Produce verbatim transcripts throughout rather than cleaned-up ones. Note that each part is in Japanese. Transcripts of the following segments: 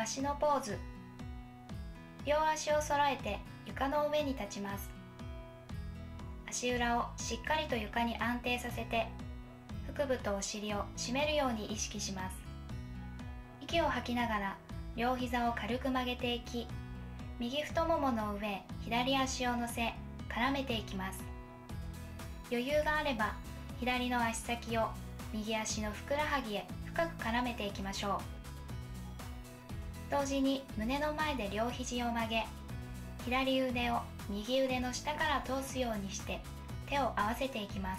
わしのポーズ。両足を揃えて床の上に立ちます。足裏をしっかりと床に安定させて、腹部とお尻を締めるように意識します。息を吐きながら両膝を軽く曲げていき、右太ももの上へ左足を乗せ絡めていきます。余裕があれば左の足先を右足のふくらはぎへ深く絡めていきましょう。同時に胸の前で両肘を曲げ、左腕を右腕の下から通すようにして手を合わせていきます。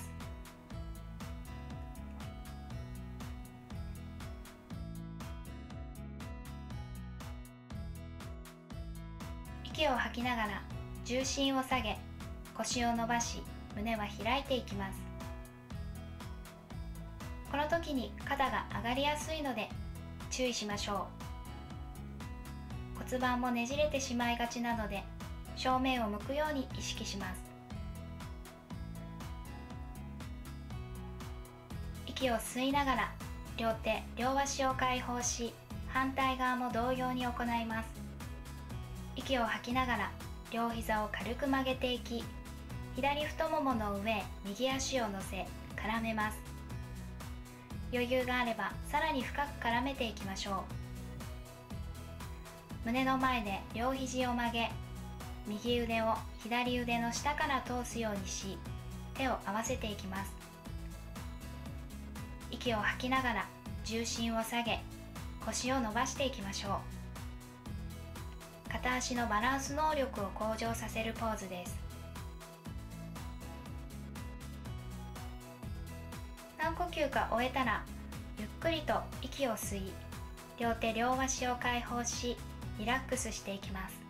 息を吐きながら重心を下げ、腰を伸ばし胸は開いていきます。この時に肩が上がりやすいので注意しましょう。骨盤もねじれてしまいがちなので正面を向くように意識します。息を吸いながら両手両足を解放し、反対側も同様に行います。息を吐きながら両膝を軽く曲げていき、左太ももの上へ右足を乗せ絡めます。余裕があればさらに深く絡めていきましょう。胸の前で両肘を曲げ、右腕を左腕の下から通すようにし、手を合わせていきます。息を吐きながら重心を下げ、腰を伸ばしていきましょう。片足のバランス能力を向上させるポーズです。何呼吸か終えたら、ゆっくりと息を吸い、両手両足を解放し、リラックスしていきます。